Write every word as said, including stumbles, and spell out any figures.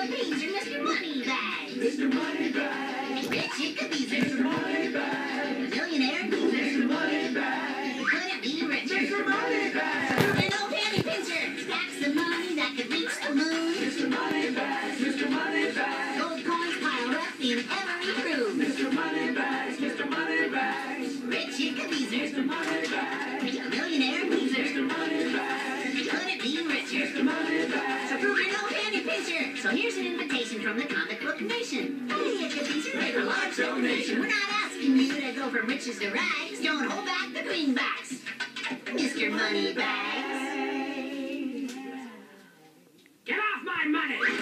Philippines are Mister Moneybags. Mister Moneybags. Rich Ickabees are Mister Moneybags. millionaire geezers. Mister Moneybags. Couldn't be richer. Mister Moneybags. An old penny pincher stacks the money that could reach the moon. Mister Moneybags. Mister Moneybags. Gold coins piled up in every room. Mister Moneybags. Mister Moneybags. Rich Ickabees Mister are Moneybags. millionaire geezers. Mister Moneybags. Couldn't be richer. Mister Moneybags. So prove you're no penny pincher. So here's an invitation from the comic book nation. Hey, Ickabees, make a large donation. We're not asking you to go from riches to rags. Don't hold back the greenbacks. Mister Moneybags. Get off my money!